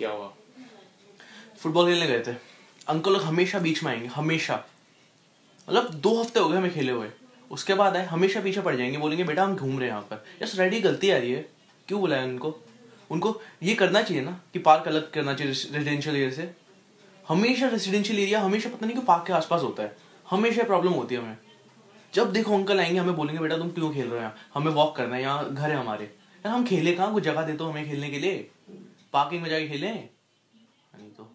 क्या हुआ? फुटबॉल खेलने गए थे, अंकल लोग हमेशा बीच में आएंगे, हमेशा, मतलब 2 हफ्ते हो गए हमें खेले हुए, उसके बाद आए हमेशा पीछे पड़ जाएंगे, बोलेंगे बेटा हम घूम रहे हैं यहाँ पर। यार रेडी गलती आ रही है, क्यों बुलाया उनको? उनको ये करना चाहिए ना कि पार्क अलग करना चाहिए रेजिडेंशियल एरिया से। हमेशा रेजिडेंशियल एरिया हमेशा पता नहीं क्यों पार्क के आसपास होता है, हमेशा प्रॉब्लम होती है हमें। जब देखो अंकल आएंगे हमें बोलेंगे बेटा तुम क्यों खेल रहे हो यहाँ, हमें वॉक करना है, यहाँ घर है हमारे। यार हम खेले कहाँ, कुछ जगह दे दो हमें खेलने के लिए, पार्किंग में जाके खेलें। नहीं तो